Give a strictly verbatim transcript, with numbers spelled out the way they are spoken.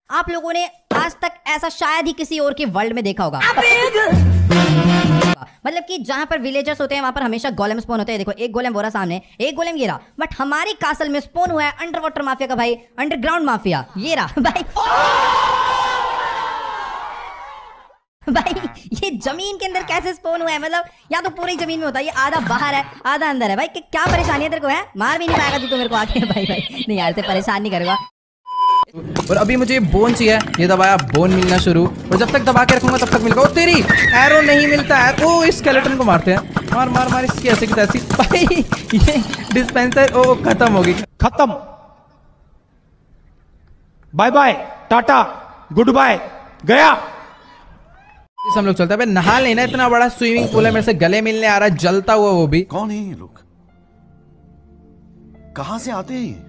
आप लोगों ने आज तक ऐसा शायद ही किसी और के वर्ल्ड में देखा होगा, मतलब कि जहां पर विलेजर्स होते हैं वहां पर हमेशा गोलेम स्पॉन होते हैं। देखो एक गोलेम वो रहा सामने, एक गोलेम ये रहा, बट हमारी कासल में स्पॉन हुआ है अंडर वाटर माफिया का भाई, अंडरग्राउंड माफिया ये रहा भाई। भाई ये जमीन के अंदर कैसे स्पॉन हुआ है, मतलब या तो पूरी जमीन में होता है, ये आधा बाहर है आधा अंदर है। भाई क्या परेशानी है तेरे को, है मार भी नहीं पाएगा तू तो मेरे को आके। भाई भाई नहीं यार से परेशान नहीं करेगा। और अभी मुझे बोन चाहिए, ये दबाया बोन मिलना शुरू, और जब तक दबा के रखूंगा तब तक मिलेगा। ओ तेरी एरो नहीं मिलता है। ओ इस स्केलेटन को मारते हैं, मार मार मार इसकी ऐसे की तैसी। भाई ये डिस्पेंसर ओ खत्म होगी, खत्म, bye bye tata goodbye गया। हम लोग चलते हैं। नहा लेना, इतना बड़ा स्विमिंग पूल है, मेरे से गले मिलने आ रहा है, जलता हुआ वो भी। कौन है ये लोग, कहां से आते हैं?